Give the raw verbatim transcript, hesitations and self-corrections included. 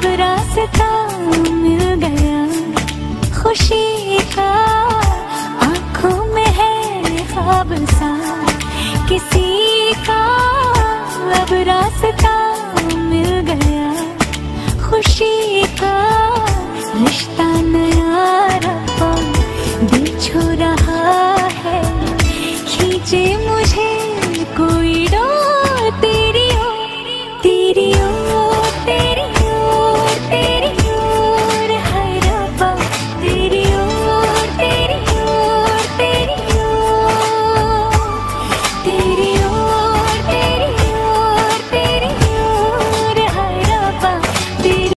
अब रास्ता मिल गया खुशी का, आंखों में है ख्वाब सा किसी का। अब रास्ता मिल गया खुशी का, रिश्ता नया रहा दिल छू रहा है, खींचे मुझे